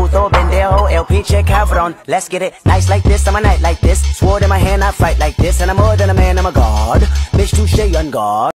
puto pendejo, el pinche cabrón. Let's get it nice like this, I'm a knight like this. Sword in my hand, I fight like this, and I'm more than a man, I'm a god. Bitch, touche on guard.